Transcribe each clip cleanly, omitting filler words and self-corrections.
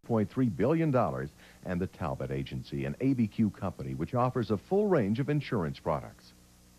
$3 billion, and the Talbot Agency, an ABQ company which offers a full range of insurance products.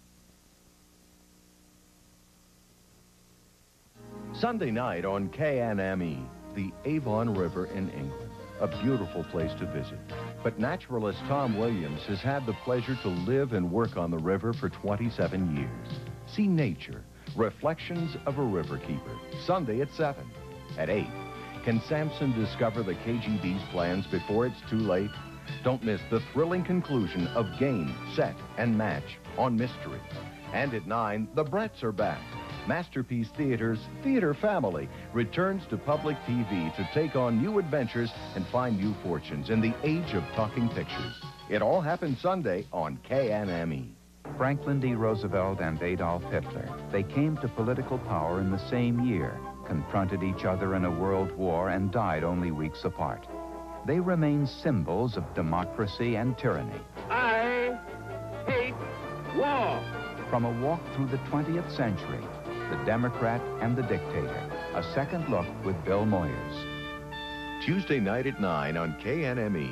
Sunday night on KNME, the Avon River in England, a beautiful place to visit. But naturalist Tom Williams has had the pleasure to live and work on the river for 27 years. See nature, Reflections of a Riverkeeper, Sunday at 7. At 8, can Samson discover the KGB's plans before it's too late? Don't miss the thrilling conclusion of Game, Set, and Match on Mystery. And at 9, the Bretts are back. Masterpiece Theater's Theater Family returns to public TV to take on new adventures and find new fortunes in the age of talking pictures. It all happens Sunday on KNME. Franklin D. Roosevelt and Adolf Hitler, they came to political power in the same year, confronted each other in a world war, and died only weeks apart. They remain symbols of democracy and tyranny. I hate war. From a walk through the 20th century, The Democrat and the Dictator, a second look with Bill Moyers. Tuesday night at 9 on KNME.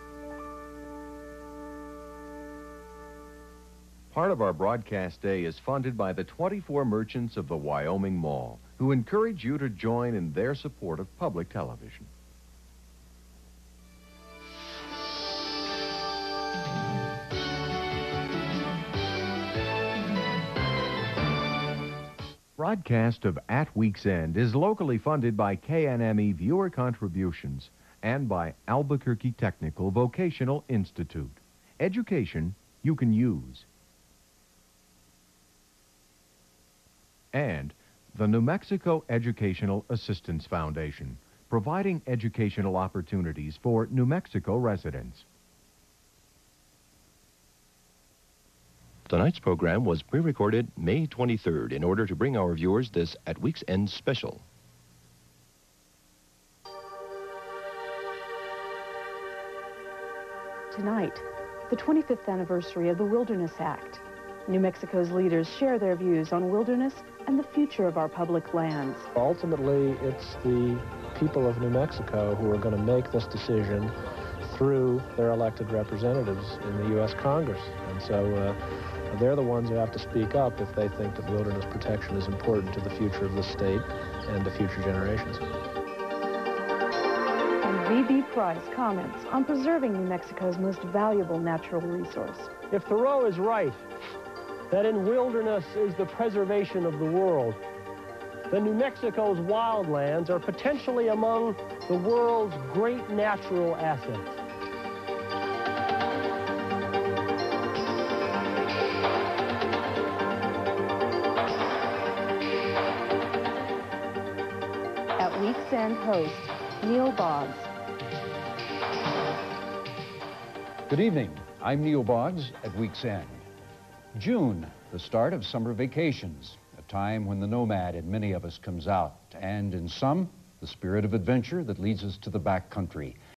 Part of our broadcast day is funded by the 24 merchants of the Wyoming Mall, who encourage you to join in their support of public television. Broadcast of At Week's End is locally funded by KNME viewer contributions and by Albuquerque Technical Vocational Institute. Education you can use. And the New Mexico Educational Assistance Foundation, providing educational opportunities for New Mexico residents. Tonight's program was pre-recorded May 23rd in order to bring our viewers this At Week's End special. Tonight, the 25th anniversary of the Wilderness Act. New Mexico's leaders share their views on wilderness and the future of our public lands. Ultimately, it's the people of New Mexico who are going to make this decision through their elected representatives in the U.S. Congress. And so they're the ones who have to speak up if they think that wilderness protection is important to the future of the state and to future generations. And V.B. Price comments on preserving New Mexico's most valuable natural resource. If Thoreau is right, that in wilderness is the preservation of the world, then New Mexico's wildlands are potentially among the world's great natural assets. At Week's End host, Neil Boggs. Good evening. I'm Neil Boggs at Week's End. June, the start of summer vacations, a time when the nomad in many of us comes out, and in some, the spirit of adventure that leads us to the back country.